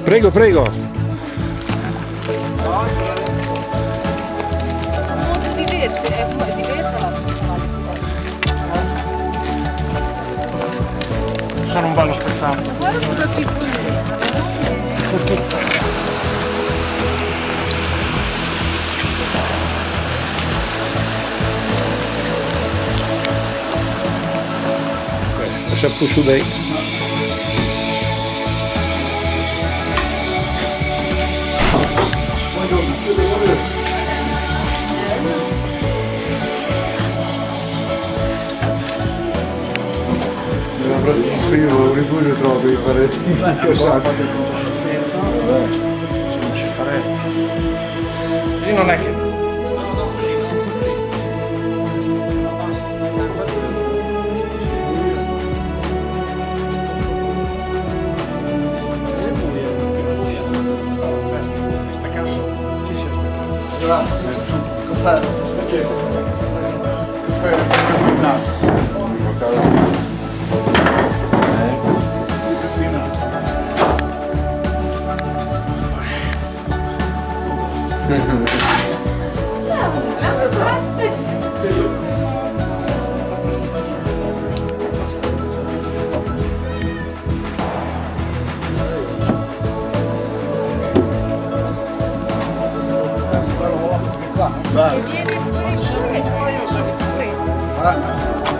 Prego, prego. Sono molto diverse, è diversa la Sono un bello spettacolo. guarda cosa più Lascia su dei. Io ripugno troppo i paretti inchiosati. Non ci farebbe. Io non è che... Caffè. se viene fuori il sole poi non so che tu freddo.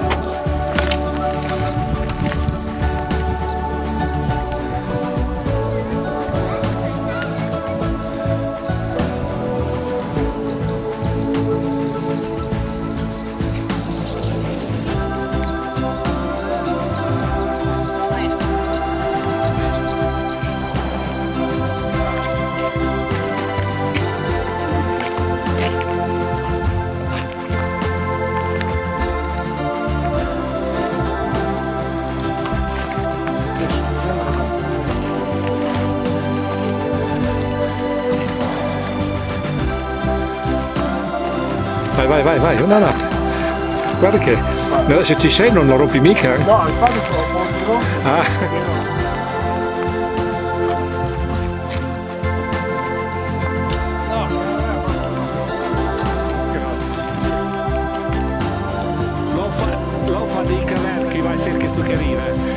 Vai, vai, vai, vai. No, no. Guarda che se ci sei non lo rompi mica. No, infatti troppo. Ah. Lo fa dei caverchi, vai, se che tu carina.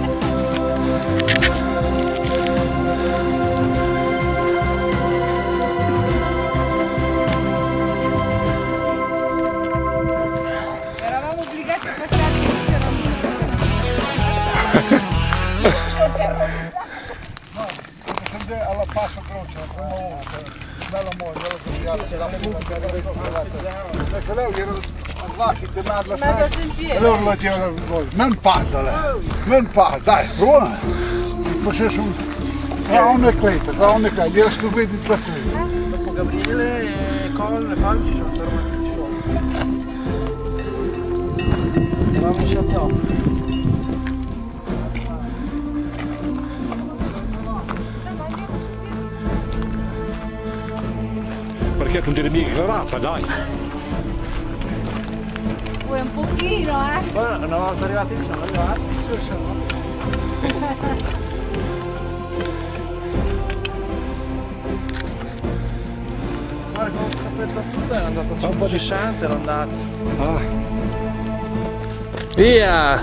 Eravamo obbligati a passare che c'era un Alla passo croce, la prima volta. Bella moglie, perché lei era là che ti manda mezzo sentiero. allora la tira voi. Non parla, dai, buona. Facesse un... Tra un ecletta, era stupito di partire. Dopo Gabriele e Col e Fabio ci sono fermati di solo. Eravamo in Chateau. Perché non dire mica clarata, dai. Vuoi un pochino, Poi una volta arrivati sono arrivati. Guarda come ho capito tutto, è andato a 160, era andato. Ah. Via!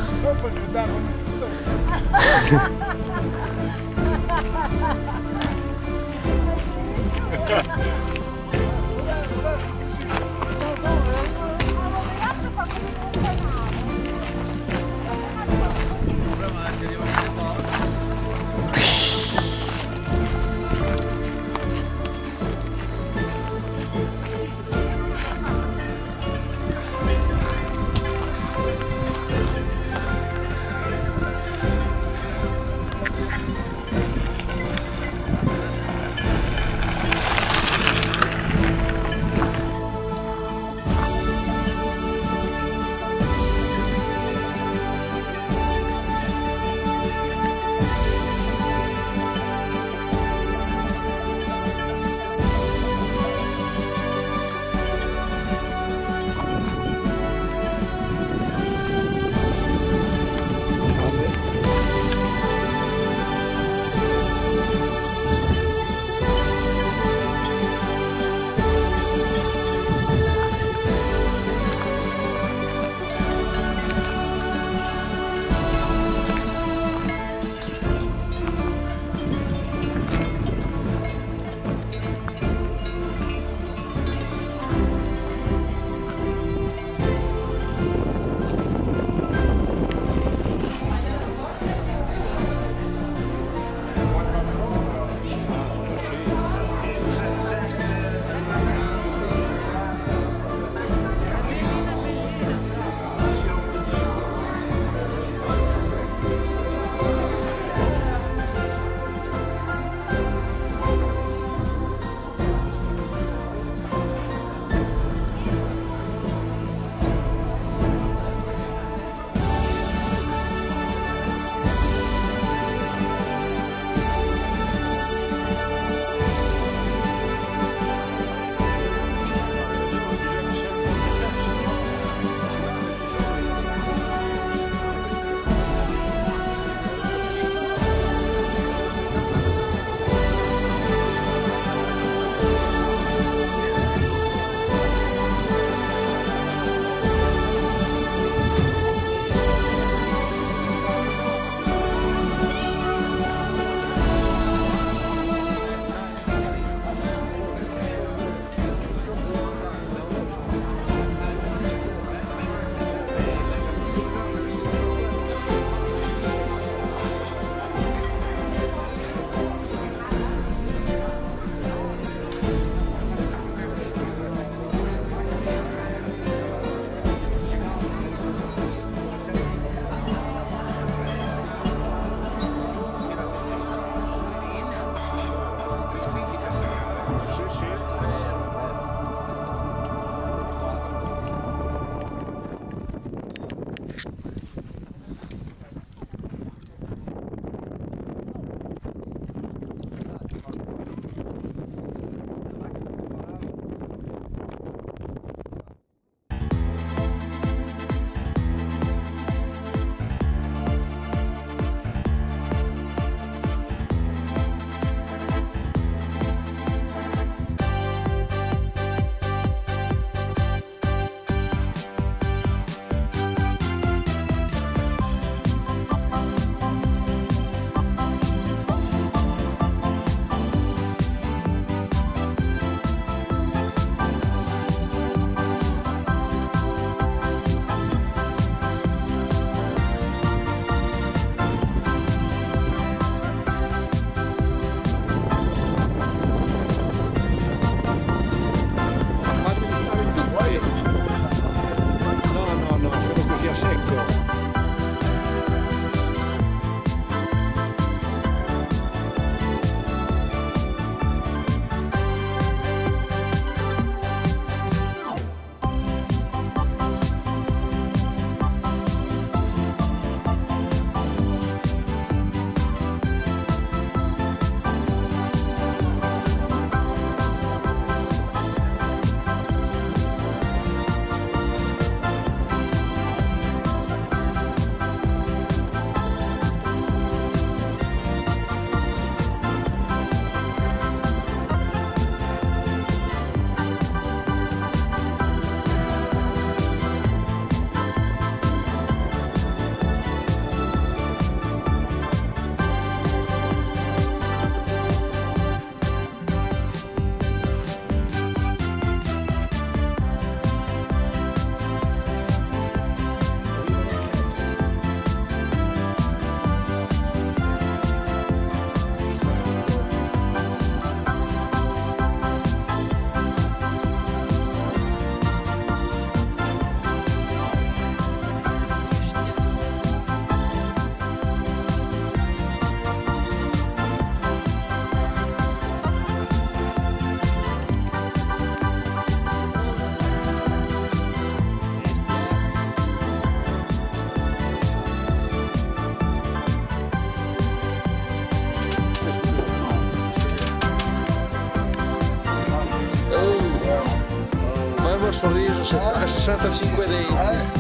Sorriso a 65 denti.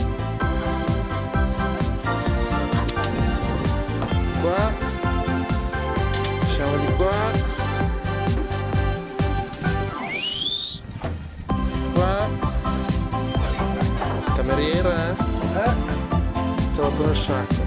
Qua siamo di qua, qua cameriera, trovato nel sacco.